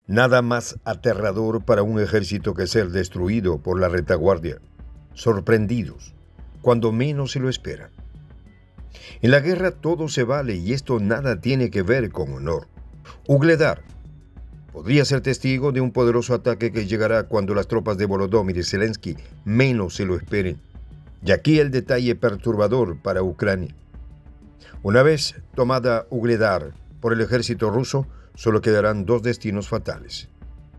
Nada más aterrador para un ejército que ser destruido por la retaguardia, sorprendidos, cuando menos se lo esperan. En la guerra todo se vale y esto nada tiene que ver con honor. Ugledar podría ser testigo de un poderoso ataque que llegará cuando las tropas de Volodymyr Zelensky menos se lo esperen. Y aquí el detalle perturbador para Ucrania. Una vez tomada Ugledar por el ejército ruso, solo quedarán dos destinos fatales: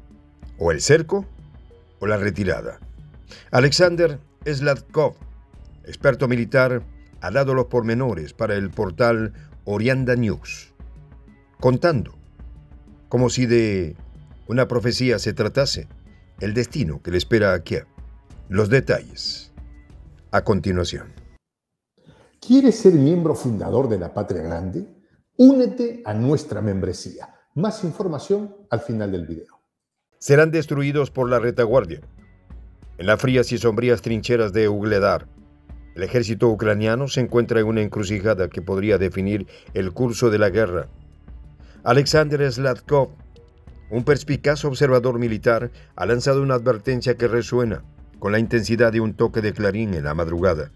o el cerco o la retirada. Alexander Sladkov, experto militar, ha dado los pormenores para el portal Orianda News, contando, como si de una profecía se tratase, el destino que le espera a Kiev. Los detalles a continuación. ¿Quieres ser miembro fundador de la Patria Grande? Únete a nuestra membresía. Más información al final del video. Serán destruidos por la retaguardia. En las frías y sombrías trincheras de Ugledar, el ejército ucraniano se encuentra en una encrucijada que podría definir el curso de la guerra. Alexander Sladkov, un perspicaz observador militar, ha lanzado una advertencia que resuena con la intensidad de un toque de clarín en la madrugada.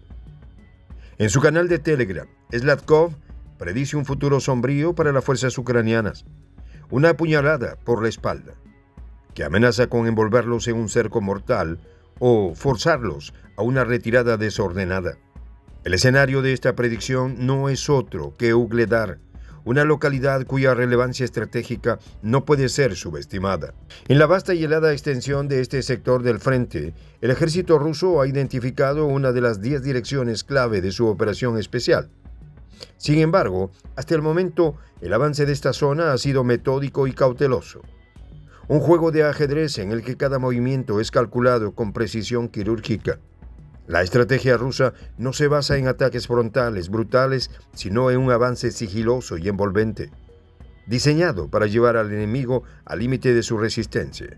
En su canal de Telegram, Sladkov predice un futuro sombrío para las fuerzas ucranianas, una puñalada por la espalda, que amenaza con envolverlos en un cerco mortal o forzarlos a una retirada desordenada. El escenario de esta predicción no es otro que Ugledar, una localidad cuya relevancia estratégica no puede ser subestimada. En la vasta y helada extensión de este sector del frente, el ejército ruso ha identificado una de las 10 direcciones clave de su operación especial. Sin embargo, hasta el momento, el avance de esta zona ha sido metódico y cauteloso. Un juego de ajedrez en el que cada movimiento es calculado con precisión quirúrgica. La estrategia rusa no se basa en ataques frontales brutales, sino en un avance sigiloso y envolvente, diseñado para llevar al enemigo al límite de su resistencia.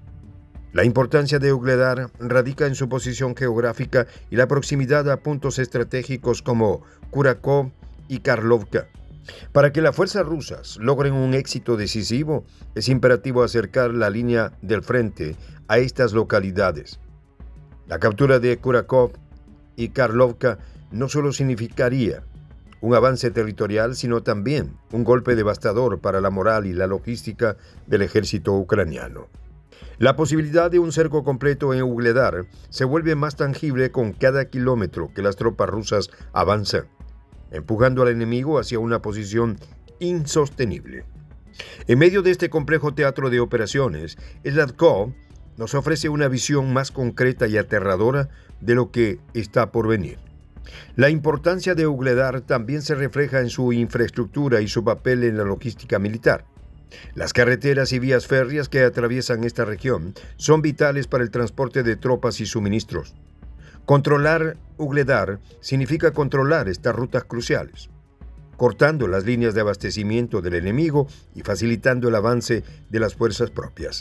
La importancia de Ugledar radica en su posición geográfica y la proximidad a puntos estratégicos como Kurakov y Karlovka. Para que las fuerzas rusas logren un éxito decisivo, es imperativo acercar la línea del frente a estas localidades. La captura de Kurakov y Karlovka no solo significaría un avance territorial, sino también un golpe devastador para la moral y la logística del ejército ucraniano. La posibilidad de un cerco completo en Ugledar se vuelve más tangible con cada kilómetro que las tropas rusas avanzan, empujando al enemigo hacia una posición insostenible. En medio de este complejo teatro de operaciones, Sladkov nos ofrece una visión más concreta y aterradora de lo que está por venir. La importancia de Ugledar también se refleja en su infraestructura y su papel en la logística militar. Las carreteras y vías férreas que atraviesan esta región son vitales para el transporte de tropas y suministros. Controlar Ugledar significa controlar estas rutas cruciales, cortando las líneas de abastecimiento del enemigo y facilitando el avance de las fuerzas propias.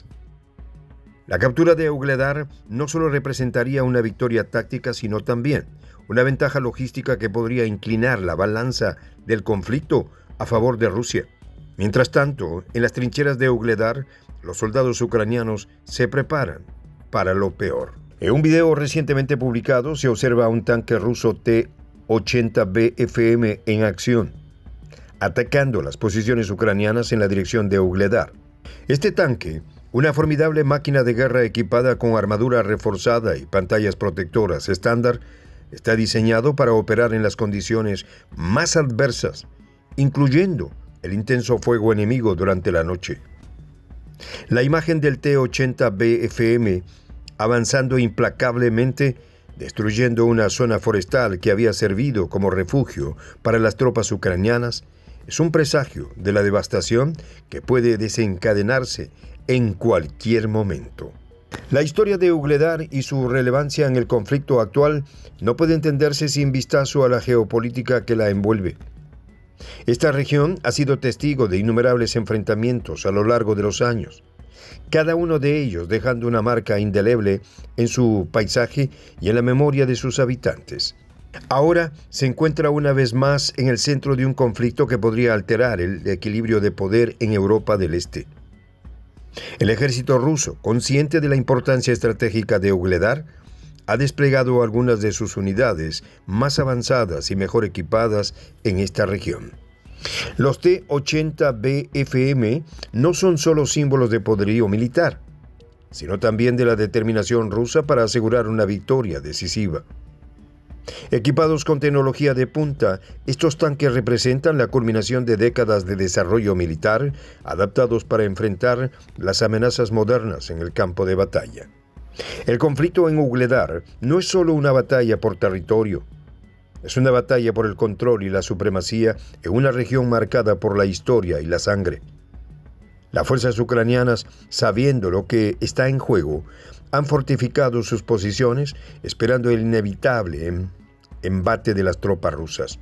La captura de Ugledar no solo representaría una victoria táctica, sino también una ventaja logística que podría inclinar la balanza del conflicto a favor de Rusia. Mientras tanto, en las trincheras de Ugledar, los soldados ucranianos se preparan para lo peor. En un video recientemente publicado se observa un tanque ruso T-80BFM en acción, atacando las posiciones ucranianas en la dirección de Ugledar. Este tanque, una formidable máquina de guerra equipada con armadura reforzada y pantallas protectoras estándar, está diseñado para operar en las condiciones más adversas, incluyendo el intenso fuego enemigo durante la noche. La imagen del T-80BFM avanzando implacablemente, destruyendo una zona forestal que había servido como refugio para las tropas ucranianas, es un presagio de la devastación que puede desencadenarse en cualquier momento. La historia de Ugledar y su relevancia en el conflicto actual no puede entenderse sin vistazo a la geopolítica que la envuelve. Esta región ha sido testigo de innumerables enfrentamientos a lo largo de los años, cada uno de ellos dejando una marca indeleble en su paisaje y en la memoria de sus habitantes. Ahora se encuentra una vez más en el centro de un conflicto que podría alterar el equilibrio de poder en Europa del Este. El ejército ruso, consciente de la importancia estratégica de Ugledar, ha desplegado algunas de sus unidades más avanzadas y mejor equipadas en esta región. Los T-80BFM no son solo símbolos de poderío militar, sino también de la determinación rusa para asegurar una victoria decisiva. Equipados con tecnología de punta, estos tanques representan la culminación de décadas de desarrollo militar adaptados para enfrentar las amenazas modernas en el campo de batalla. El conflicto en Ugledar no es solo una batalla por territorio, es una batalla por el control y la supremacía en una región marcada por la historia y la sangre. Las fuerzas ucranianas, sabiendo lo que está en juego, han fortificado sus posiciones, esperando el inevitable embate de las tropas rusas.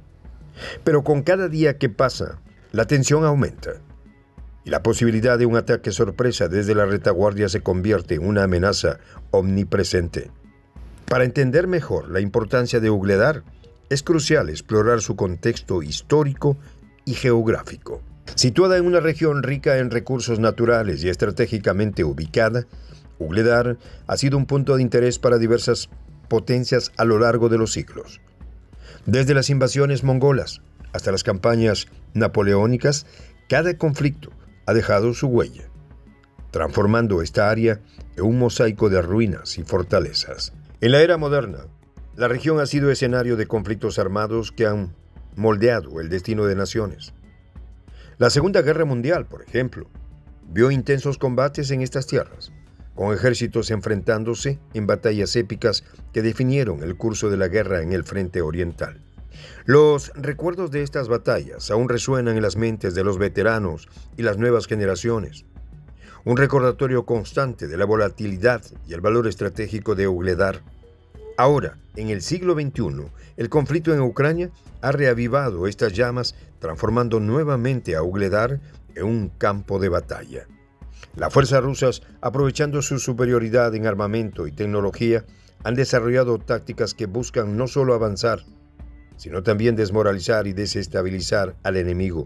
Pero con cada día que pasa, la tensión aumenta, y la posibilidad de un ataque sorpresa desde la retaguardia se convierte en una amenaza omnipresente. Para entender mejor la importancia de Ugledar, es crucial explorar su contexto histórico y geográfico. Situada en una región rica en recursos naturales y estratégicamente ubicada, Ugledar ha sido un punto de interés para diversas potencias a lo largo de los siglos. Desde las invasiones mongolas hasta las campañas napoleónicas, cada conflicto ha dejado su huella, transformando esta área en un mosaico de ruinas y fortalezas. En la era moderna, la región ha sido escenario de conflictos armados que han moldeado el destino de naciones. La Segunda Guerra Mundial, por ejemplo, vio intensos combates en estas tierras, con ejércitos enfrentándose en batallas épicas que definieron el curso de la guerra en el frente oriental. Los recuerdos de estas batallas aún resuenan en las mentes de los veteranos y las nuevas generaciones. Un recordatorio constante de la volatilidad y el valor estratégico de Ugledar. Ahora, en el siglo XXI, el conflicto en Ucrania ha reavivado estas llamas, transformando nuevamente a Ugledar en un campo de batalla. Las fuerzas rusas, aprovechando su superioridad en armamento y tecnología, han desarrollado tácticas que buscan no solo avanzar, sino también desmoralizar y desestabilizar al enemigo.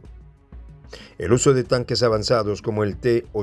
El uso de tanques avanzados como el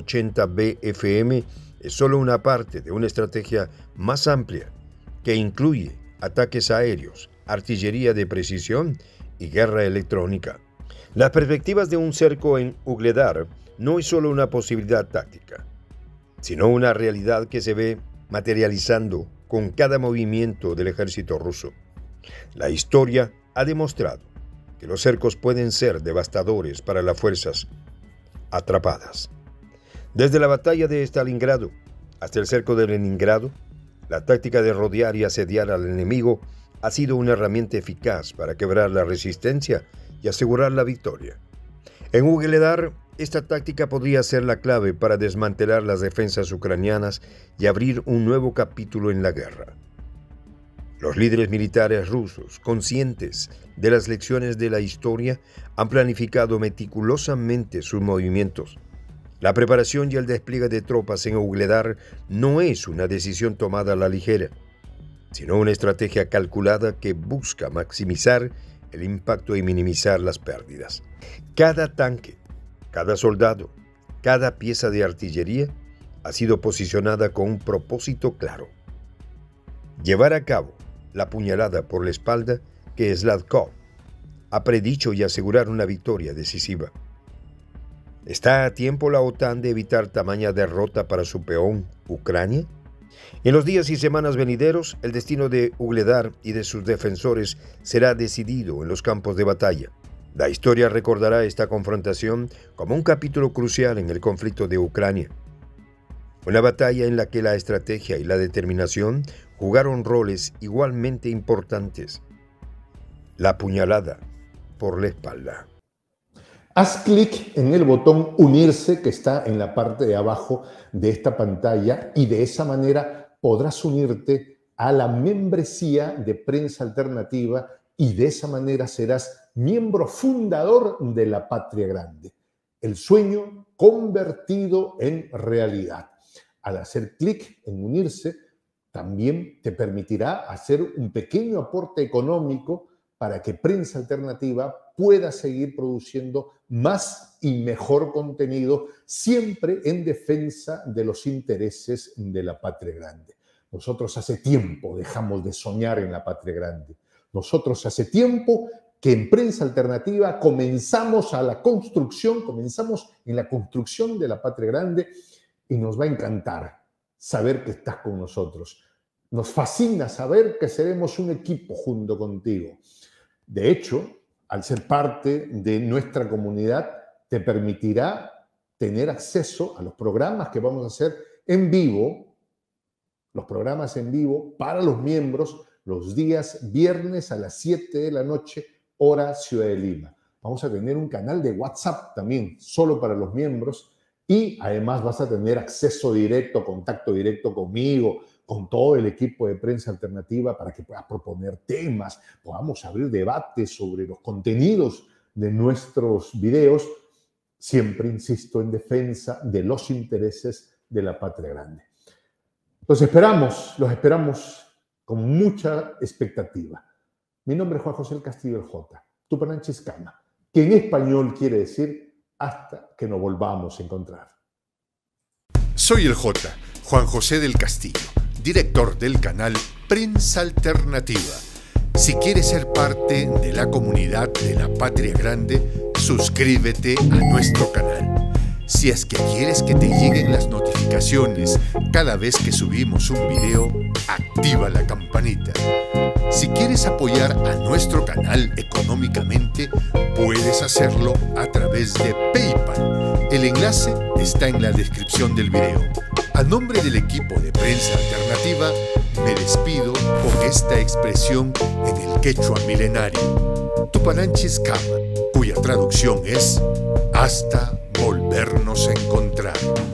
T-80BFM es solo una parte de una estrategia más amplia que incluye ataques aéreos, artillería de precisión y guerra electrónica. Las perspectivas de un cerco en Ugledar no es solo una posibilidad táctica, sino una realidad que se ve materializando con cada movimiento del ejército ruso. La historia ha demostrado que los cercos pueden ser devastadores para las fuerzas atrapadas. Desde la batalla de Stalingrado hasta el cerco de Leningrado, la táctica de rodear y asediar al enemigo ha sido una herramienta eficaz para quebrar la resistencia y asegurar la victoria. En Ugledar, esta táctica podría ser la clave para desmantelar las defensas ucranianas y abrir un nuevo capítulo en la guerra. Los líderes militares rusos, conscientes de las lecciones de la historia, han planificado meticulosamente sus movimientos. La preparación y el despliegue de tropas en Ugledar no es una decisión tomada a la ligera, sino una estrategia calculada que busca maximizar el impacto y minimizar las pérdidas. Cada tanque, cada soldado, cada pieza de artillería ha sido posicionada con un propósito claro: llevar a cabo la puñalada por la espalda que Slavkov ha predicho y asegurar una victoria decisiva. ¿Está a tiempo la OTAN de evitar tamaña derrota para su peón, Ucrania? En los días y semanas venideros, el destino de Ugledar y de sus defensores será decidido en los campos de batalla. La historia recordará esta confrontación como un capítulo crucial en el conflicto de Ucrania. Una batalla en la que la estrategia y la determinación jugaron roles igualmente importantes. La puñalada por la espalda. Haz clic en el botón unirse que está en la parte de abajo de esta pantalla y de esa manera podrás unirte a la membresía de Prensa Alternativa y de esa manera serás miembro fundador de la Patria Grande. El sueño convertido en realidad. Al hacer clic en unirse, también te permitirá hacer un pequeño aporte económico para que Prensa Alternativa pueda seguir produciendo más y mejor contenido, siempre en defensa de los intereses de la patria grande. Nosotros hace tiempo dejamos de soñar en la patria grande. Nosotros hace tiempo que en Prensa Alternativa comenzamos en la construcción de la patria grande, y nos va a encantar saber que estás con nosotros. Nos fascina saber que seremos un equipo junto contigo. De hecho, al ser parte de nuestra comunidad, te permitirá tener acceso a los programas que vamos a hacer en vivo, los programas en vivo para los miembros, los días viernes a las 7 de la noche, hora Ciudad de Lima. Vamos a tener un canal de WhatsApp también, solo para los miembros, y además vas a tener acceso directo, contacto directo conmigo, con todo el equipo de Prensa Alternativa, para que puedas proponer temas, podamos abrir debates sobre los contenidos de nuestros videos, siempre, insisto, en defensa de los intereses de la patria grande. Los esperamos con mucha expectativa. Mi nombre es Juan José del Castillo el Jota, Tupananchis-Kama, que en español quiere decir hasta que nos volvamos a encontrar. Soy el Jota, Juan José del Castillo, director del canal Prensa Alternativa. Si quieres ser parte de la comunidad de la Patria Grande, suscríbete a nuestro canal. Si es que quieres que te lleguen las notificaciones cada vez que subimos un video, activa la campanita. Si quieres apoyar a nuestro canal económicamente, puedes hacerlo a través de PayPal. El enlace está en la descripción del video. A nombre del equipo de Prensa Alternativa, me despido con esta expresión en el quechua milenario, Tupananchis-Kama, cuya traducción es hasta volvernos a encontrar.